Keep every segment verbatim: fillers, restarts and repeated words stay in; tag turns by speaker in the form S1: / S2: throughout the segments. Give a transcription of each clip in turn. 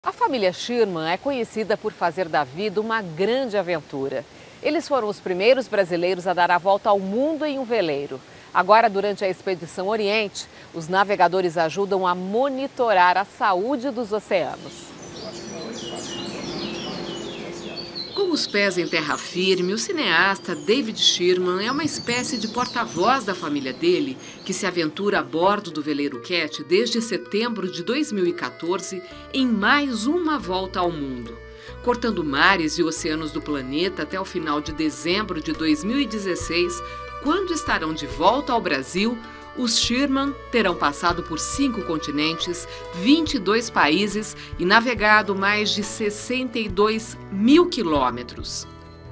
S1: A família Shearman é conhecida por fazer da vida uma grande aventura. Eles foram os primeiros brasileiros a dar a volta ao mundo em um veleiro. Agora, durante a Expedição Oriente, os navegadores ajudam a monitorar a saúde dos oceanos. Com os pés em terra firme, o cineasta David Shearman é uma espécie de porta-voz da família dele, que se aventura a bordo do veleiro Cat desde setembro de dois mil e quatorze em mais uma volta ao mundo. Cortando mares e oceanos do planeta até o final de dezembro de dois mil e dezesseis, quando estarão de volta ao Brasil, os Shearman terão passado por cinco continentes, vinte e dois países e navegado mais de sessenta e dois mil quilômetros.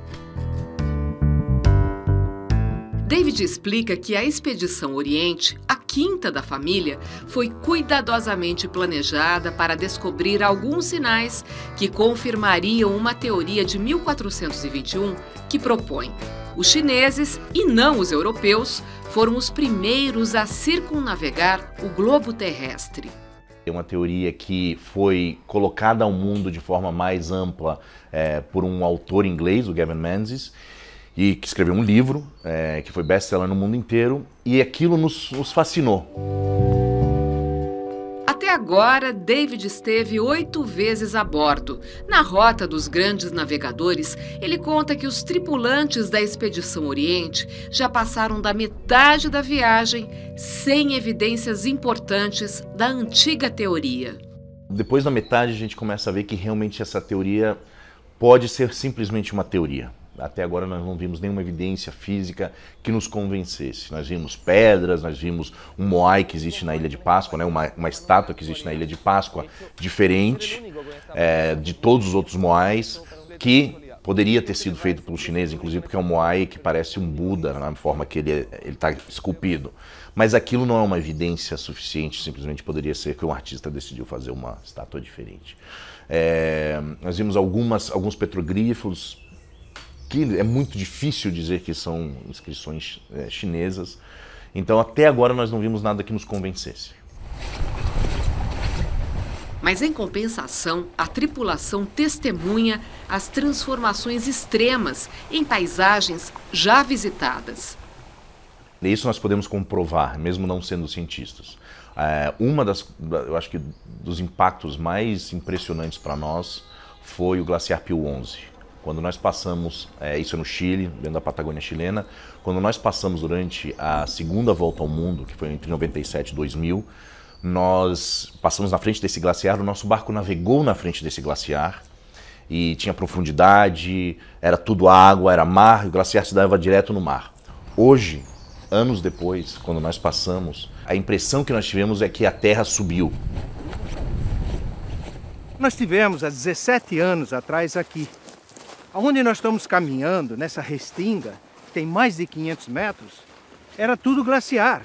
S1: David explica que a Expedição Oriente, a quinta da família, foi cuidadosamente planejada para descobrir alguns sinais que confirmariam uma teoria de mil quatrocentos e vinte e um que propõe: os chineses, e não os europeus, foram os primeiros a circunnavegar o globo terrestre.
S2: É uma teoria que foi colocada ao mundo de forma mais ampla é, por um autor inglês, o Gavin Menzies, e que escreveu um livro é, que foi best-seller no mundo inteiro, e aquilo nos, nos fascinou.
S1: Até agora, David esteve oito vezes a bordo. Na rota dos grandes navegadores, ele conta que os tripulantes da Expedição Oriente já passaram da metade da viagem sem evidências importantes da antiga teoria.
S2: Depois da metade, a gente começa a ver que realmente essa teoria pode ser simplesmente uma teoria. Até agora nós não vimos nenhuma evidência física que nos convencesse. Nós vimos pedras, nós vimos um moai que existe na Ilha de Páscoa, né? uma, uma estátua que existe na Ilha de Páscoa, diferente é, de todos os outros moais, que poderia ter sido feito pelos chineses, inclusive porque é um moai que parece um Buda, na forma que ele está esculpido. Mas aquilo não é uma evidência suficiente, simplesmente poderia ser que um artista decidiu fazer uma estátua diferente. É, nós vimos algumas, alguns petroglifos, que é muito difícil dizer que são inscrições é, chinesas. Então, até agora, nós não vimos nada que nos convencesse.
S1: Mas, em compensação, a tripulação testemunha as transformações extremas em paisagens já visitadas.
S2: Isso nós podemos comprovar, mesmo não sendo cientistas. É, uma das, eu acho que dos impactos mais impressionantes para nós foi o glaciar Pio onze. Quando nós passamos, é, isso é no Chile, dentro da Patagônia chilena, quando nós passamos durante a segunda volta ao mundo, que foi entre noventa e sete e dois mil, nós passamos na frente desse glaciar, o nosso barco navegou na frente desse glaciar e tinha profundidade, era tudo água, era mar, e o glaciar se dava direto no mar. Hoje, anos depois, quando nós passamos, a impressão que nós tivemos é que a terra subiu.
S3: Nós tivemos há dezessete anos atrás aqui. Onde nós estamos caminhando, nessa restinga, que tem mais de quinhentos metros, era tudo glaciar.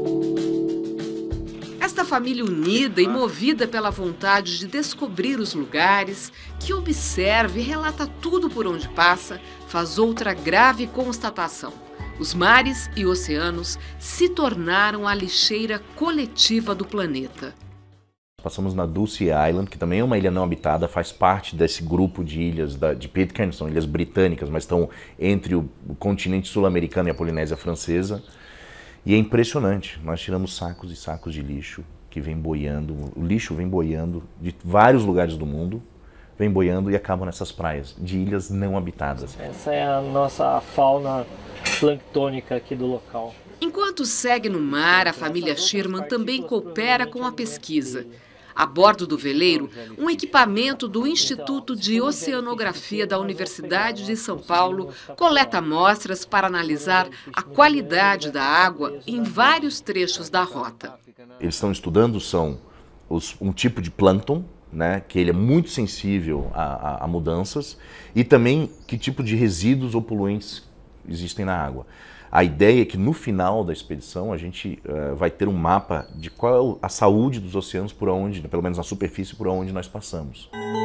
S1: Esta família unida e movida pela vontade de descobrir os lugares, que observa e relata tudo por onde passa, faz outra grave constatação: os mares e oceanos se tornaram a lixeira coletiva do planeta.
S2: Passamos na Dulce Island, que também é uma ilha não habitada, faz parte desse grupo de ilhas da, de Pitcairn, são ilhas britânicas, mas estão entre o, o continente sul-americano e a Polinésia Francesa. E é impressionante, nós tiramos sacos e sacos de lixo que vem boiando, o lixo vem boiando de vários lugares do mundo, vem boiando e acabam nessas praias, de ilhas não habitadas.
S4: Essa é a nossa fauna planctônica aqui do local.
S1: Enquanto segue no mar, a família Shearman também coopera com a pesquisa. A bordo do veleiro, um equipamento do Instituto de Oceanografia da Universidade de São Paulo coleta amostras para analisar a qualidade da água em vários trechos da rota.
S2: Eles estão estudando são os, um tipo de plâncton, né, que ele é muito sensível a, a, a mudanças, e também que tipo de resíduos ou poluentes existem na água. A ideia é que no final da expedição a gente uh, vai ter um mapa de qual é a saúde dos oceanos por onde, pelo menos na superfície, por onde nós passamos.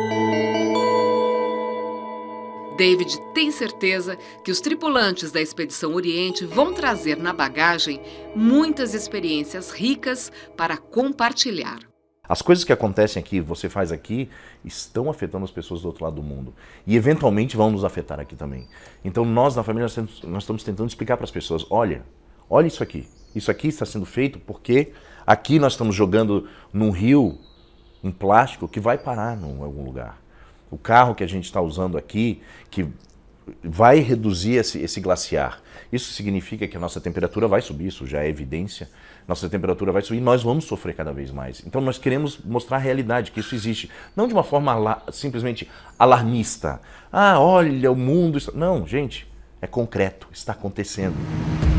S1: David tem certeza que os tripulantes da Expedição Oriente vão trazer na bagagem muitas experiências ricas para compartilhar.
S2: As coisas que acontecem aqui, você faz aqui, estão afetando as pessoas do outro lado do mundo. E eventualmente vão nos afetar aqui também. Então nós, na família, nós, temos, nós estamos tentando explicar para as pessoas, olha, olha isso aqui. Isso aqui está sendo feito porque aqui nós estamos jogando num rio um plástico que vai parar em algum lugar. O carro que a gente está usando aqui, que vai reduzir esse, esse glaciar. Isso significa que a nossa temperatura vai subir, isso já é evidência. Nossa temperatura vai subir e nós vamos sofrer cada vez mais. Então nós queremos mostrar a realidade, que isso existe. Não de uma forma ala- simplesmente alarmista. Ah, olha, o mundo... Está... Não, gente, é concreto, está acontecendo.